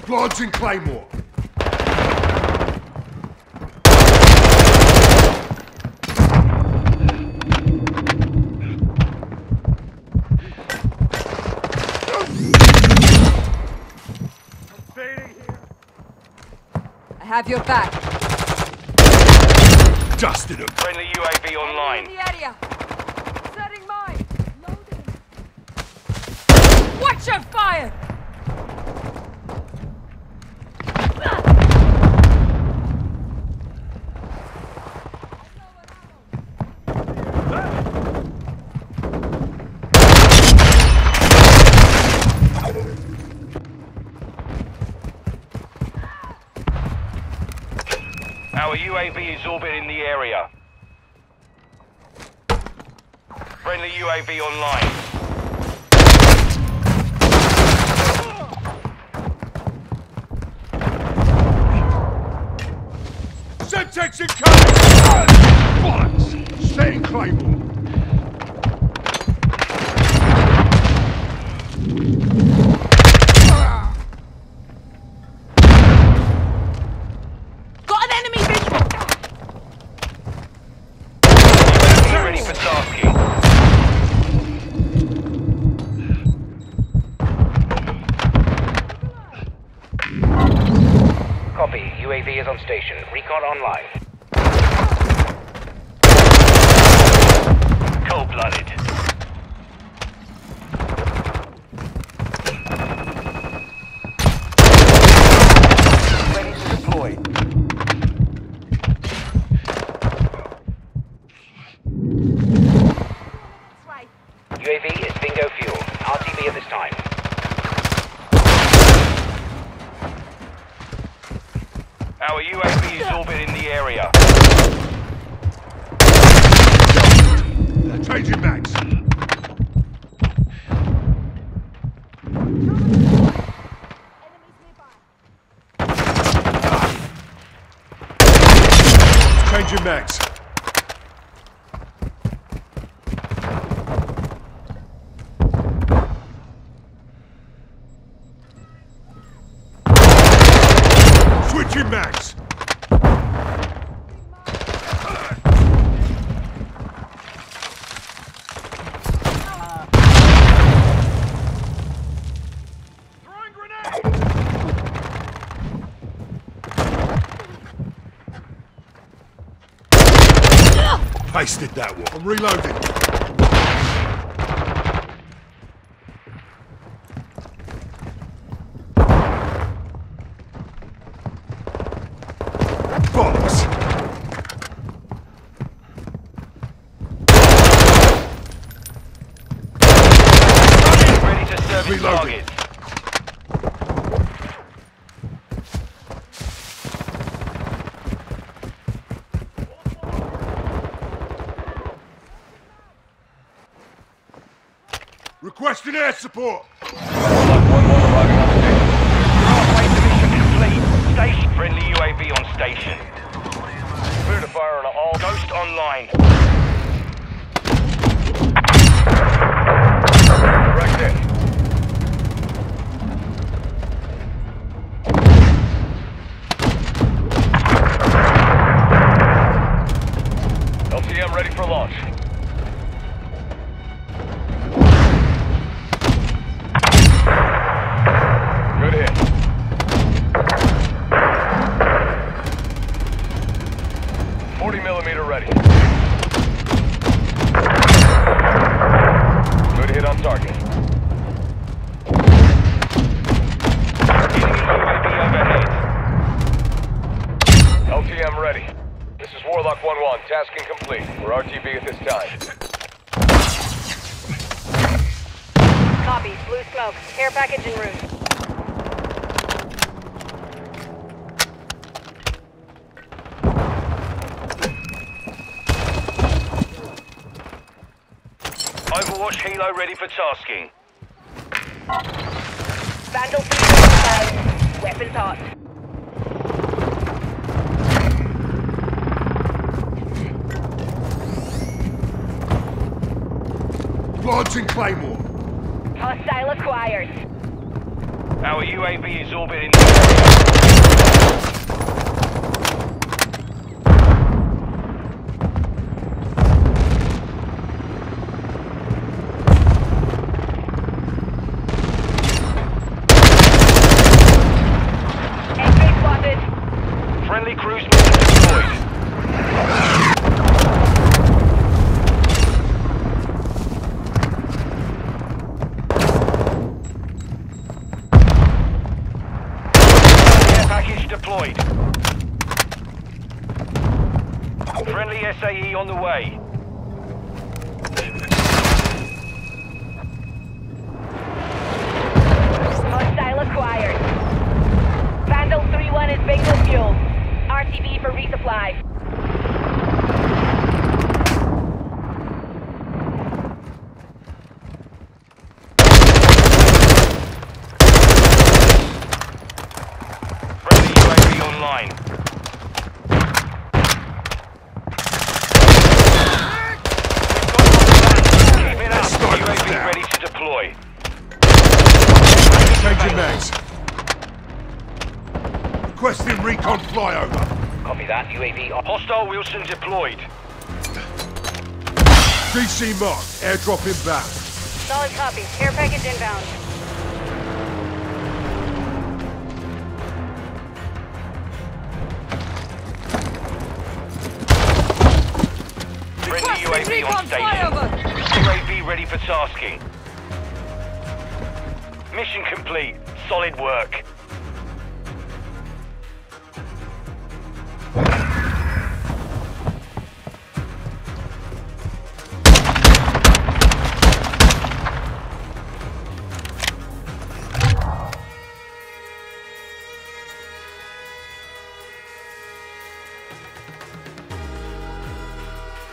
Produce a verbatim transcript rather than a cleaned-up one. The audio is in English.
Lodge and Claymore. I have your back. Dusted him. Friendly U A V online. In the area. Setting mine. Loading. Watch your fire! Our U A V is orbiting the area. Friendly U A V online. Semtex incoming! Bollocks! Setting Claymore. Ready for tasking. Copy. U A V is on station. Recon online. Cold-blooded. Ready to deploy. U A V is bingo fuel. R T B at this time. Our U A V is orbiting the area. Changing mags. Changing mags. Switching mags. Throwing grenade. Pasted that one. I'm reloading. Bollocks! Ready to serve its Reloading. target. Requesting air support! Halfway to mission complete. Station. Friendly U A V on station. Clear to fire on all. Ghost online. Direct in. L T M ready for launch. Good hit. forty millimeter ready. Good hit on target. Enemy U A V overhead. L T M ready. This is Warlock one one. Tasking complete. We're R T B at this time. Copy. Blue smoke. Care package en route. Overwatch helo ready for tasking. Vandal three. Weapons hot. Lodge and Claymore. Hostile acquired. Our U A V is orbiting the area. X-ray spotted. Friendly cruise missile deployed. Care package deployed. Friendly S A E on the way. Hostile acquired. Vandal three one is bingo fuel. R T B for resupply. Friendly U A V online. Keep it up. U A V ready to deploy. Changing mags. Requesting recon flyover. Copy that. U A V on. Hostile Wilson deployed. D C marked. Airdrop inbound. Solid copy. Care package inbound. Friendly U A V Recon on station. flyover! U A V ready for tasking. Mission complete. Solid work.